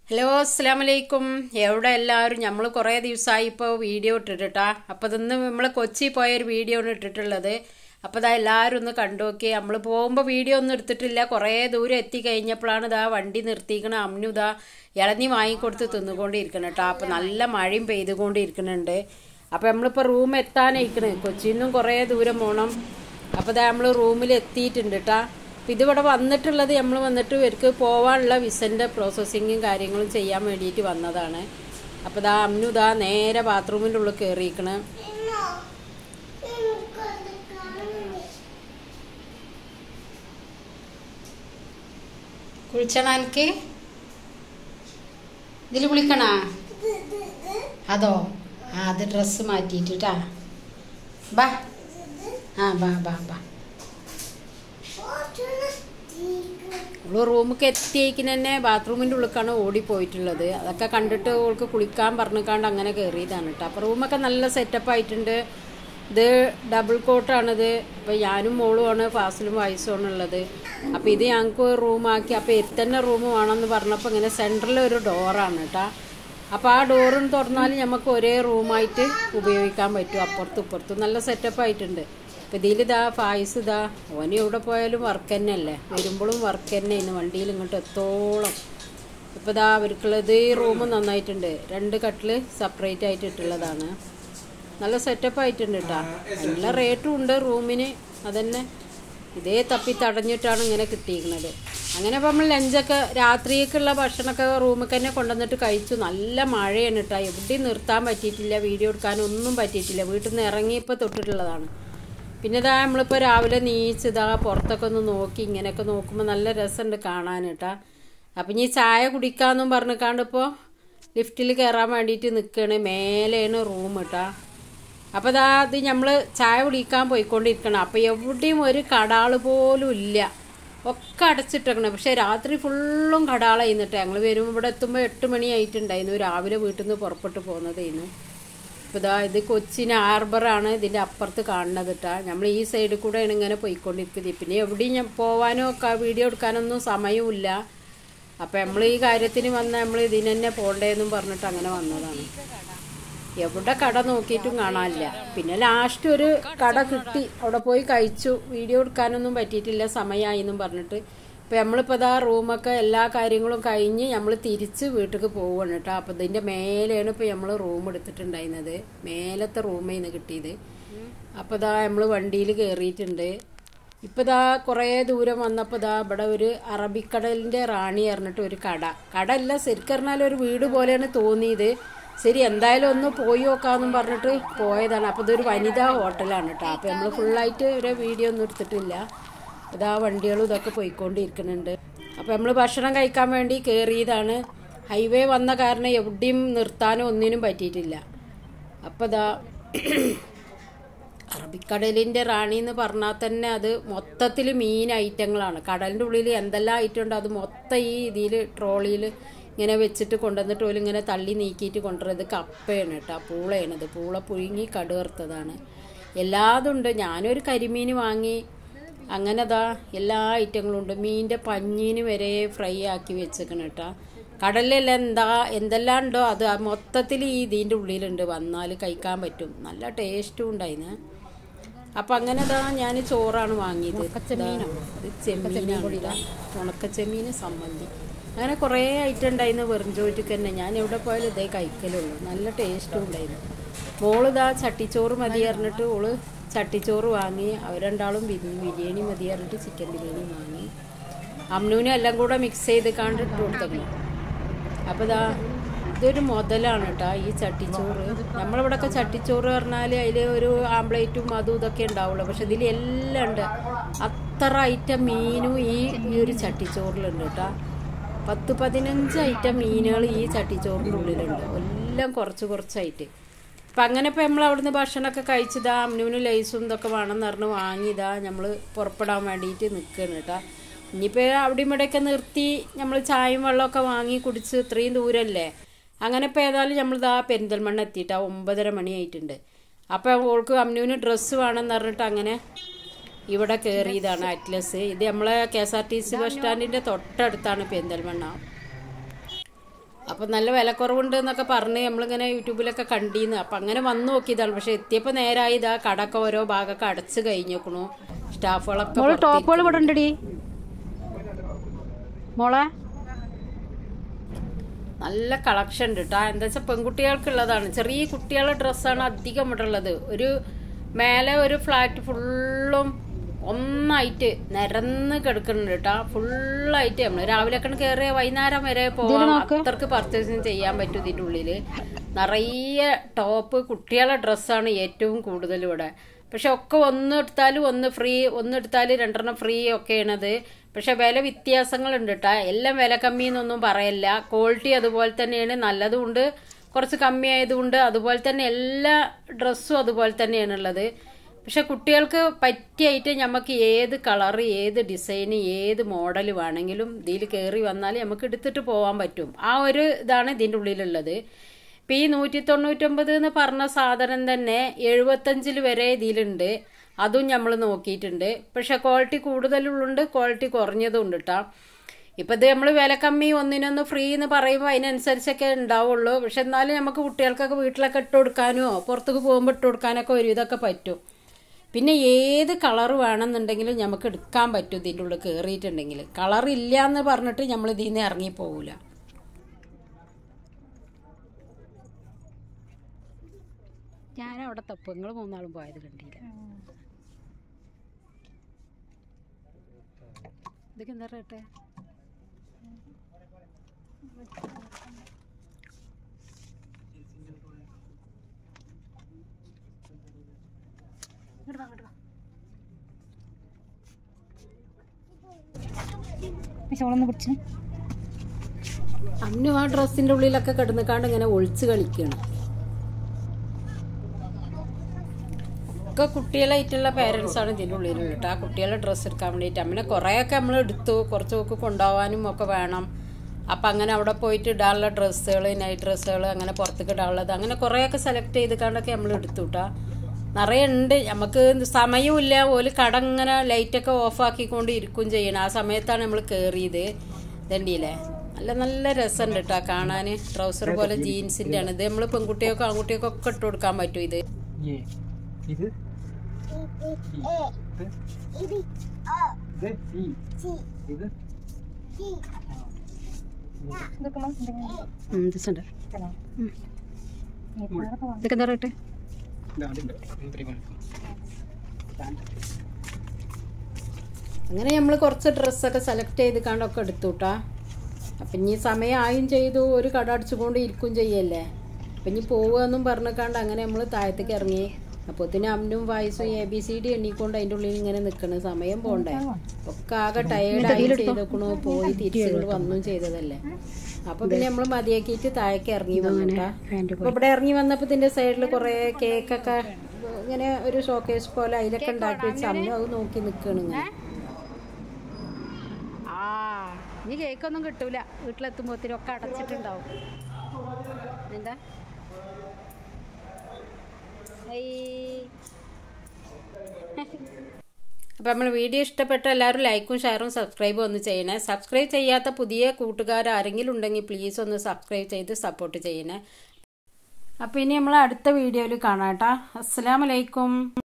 Hello അസ്സലാമലൈക്കും. എവിടെ എല്ലാവരും? നമ്മൾ കുറേ ദിവസമായി ഇപ്പോൾ വീഡിയോ ഇട്ടിട്ടാ. അപ്പോൾ ഇന്ന് നമ്മൾ കൊച്ചി പോയൊരു വീഡിയോ ആണ് ഇട്ടിട്ടുള്ളത്. അപ്പോൾ ഇതാ എല്ലാവരും ഒന്ന് കണ്ടു നോക്കി. നമ്മൾ പോകുമ്പോൾ വീഡിയോ ഒന്നും എടുത്തിട്ടില്ല. കുറേ ദൂരം എത്തിക്കഴിഞ്ഞപ്പോഴാണ് ഇതാ വണ്ടി നിർത്തിക്കണം. അമ്മു ഇതാ ഇളഞ്ഞി വാങ്ങിക്കൊടുത്ത് തിന്നുകൊണ്ടിരിക്കണം കേട്ടോ. അപ്പോൾ നല്ല മഴയും പെയ്തുകൊണ്ടിരിക്കുന്നുണ്ട്. അപ്പോൾ നമ്മളിപ്പോൾ റൂം എത്താനായിക്കണ്. കൊച്ചിയിൽ നിന്നും കുറേ ദൂരം പോകണം. അപ്പോൾ ഇതാ നമ്മൾ റൂമിൽ എത്തിയിട്ടുണ്ട് കേട്ടോ. അപ്പം ഇതിവിടെ വന്നിട്ടുള്ളത് നമ്മൾ വന്നിട്ട് ഇവർക്ക് പോകാനുള്ള വിസൻ്റെ പ്രോസസ്സിങ്ങും കാര്യങ്ങളും ചെയ്യാൻ വേണ്ടിയിട്ട് വന്നതാണ്. അപ്പോൾ ഇതാ അമ്മു ഇതാ നേരെ ബാത്റൂമിൻ്റെ ഉള്ളിൽ കയറിയിരിക്കണ്. കുളിച്ചണ എനിക്ക് ഇതിൽ കുളിക്കണ അതോ അത് ഡ്രസ്സ് മാറ്റിയിട്ടാ. ബാ ബാ ബാ ബാ റൂമൊക്കെ എത്തിയേക്കിന് തന്നെ ബാത്റൂമിൻ്റെ ഉള്ളിലേക്കാണ് ഓടിപ്പോയിട്ടുള്ളത്. അതൊക്കെ കണ്ടിട്ട് ഓൾക്ക് കുളിക്കാൻ പറഞ്ഞിക്കാണ്ട് അങ്ങനെ കയറിയതാണ് കേട്ടോ. അപ്പോൾ റൂമൊക്കെ നല്ല സെറ്റപ്പ് ആയിട്ടുണ്ട്. ഇത് ഡബിൾ കോട്ടാണിത്. അപ്പോൾ ഞാനും മോളുമാണ്, ഫാസിലും വയസ്സുമാണ് ഉള്ളത്. അപ്പോൾ ഇത് ഞങ്ങൾക്ക് റൂമാക്കി. അപ്പോൾ എത്തന്നെ റൂം വേണമെന്ന് പറഞ്ഞപ്പോൾ ഇങ്ങനെ സെൻറ്ററിൽ ഒരു ഡോറാണ് കേട്ടോ. അപ്പോൾ ആ ഡോറും തുറന്നാൽ നമുക്ക് ഒരേ റൂമായിട്ട് ഉപയോഗിക്കാൻ പറ്റും. അപ്പുറത്തും ഇപ്പുറത്തും നല്ല സെറ്റപ്പ് ആയിട്ടുണ്ട്. അപ്പം ഇതിലിതാ ഫായിസ് ഇതാ ഓന് എവിടെ പോയാലും വർക്ക് തന്നെ അല്ലേ, വരുമ്പോഴും വർക്ക് തന്നെ ഇന്ന് വണ്ടിയിൽ ഇങ്ങോട്ട് എത്തോളം. ഇപ്പം ഇതാ അവർക്കുള്ളത് ഈ റൂം നന്നായിട്ടുണ്ട്. 2 കട്ടിൽ സെപ്പറേറ്റ് ആയിട്ട് ഇട്ടുള്ളതാണ്. നല്ല സെറ്റപ്പ് ആയിട്ടുണ്ട് കേട്ടോ. നല്ല റേറ്റും ഉണ്ട് റൂമിന്. അതന്നെ ഇതേ തപ്പി തടഞ്ഞിട്ടാണ് ഇങ്ങനെ കിട്ടിയിരിക്കുന്നത്. അങ്ങനെ ഇപ്പം നമ്മൾ ലഞ്ചൊക്കെ രാത്രിയൊക്കെയുള്ള ഭക്ഷണമൊക്കെ റൂമിൽ തന്നെ കൊണ്ടുവന്നിട്ട് കഴിച്ചു. നല്ല മഴയാണ് കേട്ടോ. എവിടെയും നിർത്താൻ പറ്റിയിട്ടില്ല, വീഡിയോ എടുക്കാനൊന്നും പറ്റിയിട്ടില്ല. വീട്ടിൽ നിന്ന് ഇറങ്ങിയപ്പോൾ തൊട്ടിട്ടുള്ളതാണ്. പിന്നെ ഇതാ നമ്മളിപ്പോൾ രാവിലെ നീച്ചിതാ പുറത്തൊക്കെ ഒന്ന് നോക്കി. ഇങ്ങനെയൊക്കെ നോക്കുമ്പോൾ നല്ല രസമുണ്ട് കാണാൻ കേട്ടാ. അപ്പം ഇനി ചായ കുടിക്കാമെന്നും പറഞ്ഞിക്കാണ്ട് ഇപ്പോൾ ലിഫ്റ്റിൽ കയറാൻ വേണ്ടിയിട്ട് നിൽക്കുകയാണ്. മേലെയാണ് റൂം കേട്ടാ. അപ്പോൾ ഇതാ ഇത് നമ്മൾ ചായ കുടിക്കാൻ പോയിക്കൊണ്ടിരിക്കണം. അപ്പോൾ എവിടെയും ഒരു കടാൾ പോലും ഇല്ല, ഒക്കെ അടച്ചിട്ടേക്കണം. പക്ഷേ രാത്രി ഫുള്ളും കടാളായിരുന്നിട്ട് ഞങ്ങൾ വരുമ്പോൾ ഇവിടെ എത്തുമ്പോൾ 8 മണി ആയിട്ടുണ്ടായിരുന്നു. രാവിലെ വീട്ടിൽ നിന്ന് പുറപ്പെട്ട് പോകുന്നതായിരുന്നു. അപ്പോൾ ഇതാ ഇത് കൊച്ചിൻ ഹാർബറാണ് ഇതിൻ്റെ അപ്പുറത്ത് കാണുന്നത് കേട്ടോ. നമ്മൾ ഈ സൈഡിൽ കൂടെയാണ് ഇങ്ങനെ പോയിക്കൊണ്ടിരിക്കുന്നത്. പിന്നെ എവിടെയും പോകാനോ വീഡിയോ എടുക്കാനൊന്നും സമയമില്ല. അപ്പോൾ നമ്മൾ ഈ കാര്യത്തിന് വന്നാൽ നമ്മൾ ഇതിന് തന്നെ പോകണ്ടേന്നും പറഞ്ഞിട്ട് അങ്ങനെ വന്നതാണ്. എവിടെ കട നോക്കിയിട്ടും കാണാനില്ല. പിന്നെ ലാസ്റ്റ് ഒരു കട കിട്ടി, അവിടെ പോയി കഴിച്ചു. വീഡിയോ എടുക്കാനൊന്നും പറ്റിയിട്ടില്ല, സമയമായി എന്നും പറഞ്ഞിട്ട്. ഇപ്പം നമ്മളിപ്പോൾ ഇതാ റൂമൊക്കെ എല്ലാ കാര്യങ്ങളും കഴിഞ്ഞ് നമ്മൾ തിരിച്ച് വീട്ടിലേക്ക് പോവുകയാണ് കേട്ടോ. അപ്പോൾ ഇതിൻ്റെ മേലെയാണ് ഇപ്പോൾ നമ്മൾ റൂം എടുത്തിട്ടുണ്ടായിരുന്നത്. മേലത്തെ റൂമിൽ നിന്ന് കിട്ടിയത്. അപ്പോൾ ഇതാ നമ്മൾ വണ്ടിയിൽ കയറിയിട്ടുണ്ട്. ഇപ്പോൾ ഇതാ കുറേ ദൂരം വന്നപ്പോൾ ഇതാ ഇവിടെ ഒരു അറബിക്കടലിൻ്റെ റാണി പറഞ്ഞിട്ട് ഒരു കട അല്ല, ശരിക്കും പറഞ്ഞാൽ ഒരു വീട് പോലെയാണ് തോന്നിയത്. ശരി എന്തായാലും ഒന്ന് പോയി നോക്കാമെന്നും പറഞ്ഞിട്ട് പോയതാണ്. അപ്പോൾ ഇതൊരു വനിതാ ഹോട്ടലാണ് കേട്ടോ. അപ്പോൾ നമ്മൾ ഫുള്ളായിട്ട് ഒരു വീഡിയോ ഒന്നും എടുത്തിട്ടില്ല. ഇതാ വണ്ടികളും ഇതൊക്കെ പോയിക്കൊണ്ടിരിക്കുന്നുണ്ട്. അപ്പോൾ നമ്മൾ ഭക്ഷണം കഴിക്കാൻ വേണ്ടി കയറിയതാണ്. ഹൈവേ വന്ന കാരണം എവിടെയും നിർത്താനോ ഒന്നിനും പറ്റിയിട്ടില്ല. അപ്പോൾ ഇതാ അറബിക്കടലിൻ്റെ റാണി എന്ന് പറഞ്ഞാൽ തന്നെ അത് മൊത്തത്തിൽ മീൻ ഐറ്റങ്ങളാണ്. കടലിൻ്റെ ഉള്ളിൽ എന്തെല്ലാം ഐറ്റം ഉണ്ട് അത് മൊത്തം ഈ ഇതിൽ ട്രോളിയിൽ ഇങ്ങനെ വെച്ചിട്ട് കൊണ്ടുവന്നിട്ട് പോലും ഇങ്ങനെ തള്ളി നീക്കിയിട്ട് കൊണ്ടുവരുന്നത് കപ്പയാണ് കേട്ടോ. പൂളയാണിത്. പൂള പുഴുങ്ങി കടുവറുത്തതാണ്. എല്ലാതും ഉണ്ട്. ഞാനൊരു കരിമീൻ വാങ്ങി. അങ്ങനെ അതാ എല്ലാ ഐറ്റങ്ങളും ഉണ്ട്. മീനിൻ്റെ പഞ്ഞീന് വരെ ഫ്രൈ ആക്കി വെച്ചേക്കണം കേട്ടോ. കടലിലെല്ലാം എന്തെല്ലാം ഉണ്ടോ അത് മൊത്തത്തിൽ ഈ ഇതിൻ്റെ ഉള്ളിലുണ്ട്. വന്നാൽ കഴിക്കാൻ പറ്റും. നല്ല ടേസ്റ്റും ഉണ്ടായിന്. അപ്പം അങ്ങനെ അതാ ഞാൻ ചോറാണ് വാങ്ങിയത്. ഇത് ചെമ്മീനാണ്, ഉണക്കച്ചെമ്മീൻ സമ്മന്തി, അങ്ങനെ കുറേ ഐറ്റം ഉണ്ടായിരുന്നു. വെറും ചോറ്റിക്ക് തന്നെ ഞാൻ എവിടെ പോയാലും ഇതേ കഴിക്കലുള്ളൂ. നല്ല ടേസ്റ്റും ഉണ്ടായിരുന്നു. മോളിതാ ചട്ടിച്ചോറ് മതി പറഞ്ഞിട്ട് ഓള് ചട്ടിച്ചോറ് വാങ്ങി. അവർ രണ്ടാളും ബിരിയാണി മതി പറഞ്ഞിട്ട് ചിക്കൻ ബിരിയാണി വാങ്ങി. അമ്നുവിനും എല്ലാം കൂടെ മിക്സ് ചെയ്ത് കണ്ടിട്ട് കൊടുത്തേക്കണം. അപ്പോൾ ഇതാ ഇതൊരു മുതലാണ് കേട്ടോ ഈ ചട്ടിച്ചോറ്. നമ്മളിവിടെയൊക്കെ ചട്ടിച്ചോറ് പറഞ്ഞാൽ അതിൽ ഒരു ആംപ്ലേറ്റും അതും ഇതൊക്കെ ഉണ്ടാവുള്ളൂ. പക്ഷെ ഇതിൽ എല്ലാം ഉണ്ട്. അത്ര ഐറ്റം മീനും ഈ ഒരു ചട്ടിച്ചോറിലുണ്ട് കേട്ടോ. 10-15 ഐറ്റം മീനുകൾ ഈ ചട്ടിച്ചോറിൻ്റെ ഉള്ളിലുണ്ട്. എല്ലാം കുറച്ചായിട്ട്. അപ്പം അങ്ങനെ ഇപ്പോൾ നമ്മൾ അവിടുന്ന് ഭക്ഷണമൊക്കെ കഴിച്ചതാ. അമ്നുവിന് ലൈസും ഇതൊക്കെ വേണമെന്ന് പറഞ്ഞ് വാങ്ങിയതാ. നമ്മൾ പുറപ്പെടാൻ വേണ്ടിയിട്ട് നിൽക്കുകയാണ് കേട്ടോ. ഇനിയിപ്പോൾ അവിടെയും ഇവിടെയൊക്കെ നിർത്തി നമ്മൾ ചായയും വെള്ളമൊക്കെ വാങ്ങി കുടിച്ച് ഇത്രയും ദൂരമല്ലേ. അങ്ങനെ ഇപ്പോൾ ഏതായാലും നമ്മളിതാ പെരിന്തൽമണ്ണ എത്തിയിട്ടാ. 9:30 മണിയായിട്ടുണ്ട്. അപ്പോൾ ഓൾക്ക് അമ്നുവിന് ഡ്രസ്സ് വേണമെന്ന് പറഞ്ഞിട്ട് അങ്ങനെ ഇവിടെ കയറിയതാണ് അറ്റ്ലസ്. ഇത് നമ്മളെ KSRTC ബസ് സ്റ്റാൻഡിൻ്റെ തൊട്ടടുത്താണ് പെരിന്തൽമണ്ണ. അപ്പം നല്ല വിലക്കുറവുണ്ട് എന്നൊക്കെ പറഞ്ഞ് നമ്മളിങ്ങനെ യൂട്യൂബിലൊക്കെ കണ്ടീന്ന്. അപ്പം അങ്ങനെ വന്നു നോക്കിയതാണ്. പക്ഷെ എത്തിയപ്പോൾ നേരായി ഇതാ കടയൊക്കെ ഓരോ ഭാഗമൊക്കെ അടച്ച് കഴിഞ്ഞേക്കണു. സ്റ്റാഫുകളൊക്കെ ടോപ്പുകൾ ഇവിടെ ഉണ്ടടി മോളെ. നല്ല കളക്ഷൻ ഉണ്ട് കേട്ടോ. എന്താ വെച്ചാൽ പെൺകുട്ടികൾക്കുള്ളതാണ്. ചെറിയ കുട്ടികളുടെ ഡ്രസ്സാണ് അധികം ഇവിടെ ഉള്ളത്. ഒരു മേലെ ഒരു ഫ്ലാറ്റ് ഫുള്ളും ഒന്നായിട്ട് നിരന്ന് കിടക്കുന്നുണ്ട് കേട്ടോ. ഫുള്ളായിട്ട് നമ്മൾ രാവിലെ ഒക്കെ കയറിയ വൈകുന്നേരം വരെ പോവാം. അത്രക്ക് പർച്ചേസിങ് ചെയ്യാൻ പറ്റും. ഇതിൻ്റെ ഉള്ളില് നിറയെ ടോപ്പ് കുട്ടികളുടെ ഡ്രസ്സാണ് ഏറ്റവും കൂടുതൽ ഇവിടെ. പക്ഷെ ഒക്കെ ഒന്നെടുത്താലും ഒന്ന് ഫ്രീ, ഒന്നെടുത്താലും 2 ഫ്രീ ഒക്കെയാണത്. പക്ഷെ വില വ്യത്യാസങ്ങളുണ്ട് കേട്ടോ. എല്ലാം വില കമ്മിന്നൊന്നും പറയല്ല. ക്വാളിറ്റി അതുപോലെ തന്നെയാണ്. നല്ലതും ഉണ്ട്, കുറച്ച് കമ്മിയായതുകൊണ്ട്. അതുപോലെ തന്നെ എല്ലാ ഡ്രസ്സും അതുപോലെ തന്നെയാണുള്ളത്. പക്ഷെ കുട്ടികൾക്ക് പറ്റിയായിട്ട് നമുക്ക് ഏത് കളറ്, ഏത് ഡിസൈന്, ഏത് മോഡൽ വേണമെങ്കിലും ഇതിൽ കയറി വന്നാൽ നമുക്ക് എടുത്തിട്ട് പോകാൻ പറ്റും. ആ ഒരു ഇതാണ് ഇതിൻ്റെ ഉള്ളിലുള്ളത്. ഇപ്പം ഈ 199 എന്ന് പറഞ്ഞ സാധനം തന്നെ 75 വരെ ഇതിലുണ്ട്. അതും നമ്മൾ നോക്കിയിട്ടുണ്ട്. പക്ഷെ ക്വാളിറ്റി കൂടുതലുണ്ട്, ക്വാളിറ്റി കുറഞ്ഞതും ഉണ്ട് കേട്ടോ. ഇപ്പം ഇത് നമ്മൾ വില കമ്മി ഒന്നിനൊന്ന് ഫ്രീ എന്ന് പറയുമ്പോൾ അതിനനുസരിച്ചൊക്കെ ഉണ്ടാവുള്ളൂ. പക്ഷെ എന്നാലും നമുക്ക് കുട്ടികൾക്കൊക്കെ വീട്ടിലൊക്കെ ഇട്ട് കൊടുക്കാനോ പുറത്തേക്ക് പോകുമ്പോൾ ഇട്ട് കൊടുക്കാനൊക്കെ ഒരു ഇതൊക്കെ പറ്റും. പിന്നെ ഏത് കളർ വേണമെന്നുണ്ടെങ്കിലും നമുക്ക് എടുക്കാൻ പറ്റും. ഇതിൻ്റെ ഉള്ളിൽ കയറിയിട്ടുണ്ടെങ്കിൽ കളർ ഇല്ല എന്ന് പറഞ്ഞിട്ട് നമ്മൾ ഇതിൽ നിന്ന് ഇറങ്ങിപ്പോവില്ല. ഞാനവിടെ തപ്പ്, നിങ്ങൾ 3 ആളും പോയത് കണ്ടില്ല. ഇതൊക്കെ എന്താ റേട്ട്? അന്നു ആ ഡ്രസ്സിന്റെ ഉള്ളിലൊക്കെ കിടന്നിക്കാണ്ട് ഇങ്ങനെ ഒളിച്ച് കളിക്കണം. ഒക്കെ കുട്ടികളായിട്ടുള്ള പേരൻസ് ആണ് ഇതിൻ്റെ ഉള്ളിലുള്ള കേട്ടോ. ആ കുട്ടികളുടെ ഡ്രസ്സ് എടുക്കാൻ വേണ്ടിയിട്ട് അങ്ങനെ കുറേയൊക്കെ നമ്മൾ എടുത്തു. കുറച്ചൊക്കെ കൊണ്ടുപോകാനും ഒക്കെ വേണം. അപ്പം അങ്ങനെ അവിടെ പോയിട്ട് ഇടാനുള്ള ഡ്രസ്സുകൾ, നൈറ്റ് ഡ്രസ്സുകൾ, അങ്ങനെ പുറത്തേക്ക് ഇടാനുള്ളത്, അങ്ങനെ കുറേയൊക്കെ സെലക്ട് ചെയ്തിക്കാണ്ടൊക്കെ നമ്മൾ എടുത്തു കേട്ടോ. നിറയെ ഉണ്ട്. നമുക്ക് സമയമില്ല. ഒരു കട ഇങ്ങനെ ലൈറ്റൊക്കെ ഓഫാക്കിക്കൊണ്ട് ഇരിക്കുകയും ചെയ്യണം. ആ സമയത്താണ് നമ്മൾ കയറിയത്. ഇതണ്ടിയില്ലേ, നല്ല നല്ല രസമുണ്ട് കേട്ടോ കാണാൻ. ട്രൗസർ പോലെ ജീൻസിൻ്റെ ആണ് ഇത്. നമ്മൾ പെൺകുട്ടികൾക്കും ആൺകുട്ടികൾക്കും ഒക്കെ ഇട്ട് കൊടുക്കാൻ പറ്റും. ഇത് ഇതൊക്കെ എന്താ റേറ്റ്? അങ്ങനെ നമ്മൾ കുറച്ച് ഡ്രസ്സൊക്കെ സെലക്ട് ചെയ്ത് കണ്ടൊക്കെ എടുത്തു കേട്ടോ. അപ്പം ഇനി സമയമായും ചെയ്തു. ഒരു കട അടിച്ചുകൊണ്ട് ഇരിക്കും ചെയ്യല്ലേ. അപ്പം ഇനി പോവുകയെന്നും പറഞ്ഞിക്കാണ്ട് അങ്ങനെ നമ്മൾ താഴത്തേക്ക് ഇറങ്ങി. അപ്പോഴത്തേനും അമ്മനും വയസ്സും ABCD എണ്ണിക്കൊണ്ട് അതിൻ്റെ ഉള്ളിൽ ഇങ്ങനെ നിൽക്കണ. സമയം പോണ്ടേ. ഒക്കെ ആകെ ടയേർഡായി ചെയ്തേക്കണു. പോയി തിരിച്ചുകൊണ്ട് വന്നും ചെയ്തതല്ലേ. അപ്പൊ പിന്നെ നമ്മൾ മതിയാക്കിയിട്ട് താഴേക്ക് ഇറങ്ങി വന്നിട്ടാ. അപ്പൊ ഇവിടെ ഇറങ്ങി വന്നപ്പോ ഇതിന്റെ സൈഡിൽ കുറെ കേക്കൊക്കെ ഇങ്ങനെ ഒരു ഷോക്കേസ് പോലെ അതിലൊക്കെ ഉണ്ടാക്കി വെച്ച് അമ്മ അത് നോക്കി നിൽക്കണ്. ഇനി കേക്കൊന്നും കിട്ടൂല. വീട്ടിലെത്തുമ്പോഴത്തേനും ഒക്കെ അടച്ചിട്ടുണ്ടാവും. എന്താ അപ്പം നമ്മൾ വീഡിയോ ഇഷ്ടപ്പെട്ട എല്ലാവരും ലൈക്കും ഷെയറും സബ്സ്ക്രൈബും ഒന്ന് ചെയ്യണേ. സബ്സ്ക്രൈബ് ചെയ്യാത്ത പുതിയ കൂട്ടുകാർ ആരെങ്കിലും ഉണ്ടെങ്കിൽ പ്ലീസ് ഒന്ന് സബ്സ്ക്രൈബ് ചെയ്ത് സപ്പോർട്ട് ചെയ്യണേ. അപ്പം ഇനി നമ്മൾ അടുത്ത വീഡിയോയിൽ കാണാം കേട്ടോ. അസ്സലാമു അലൈക്കും.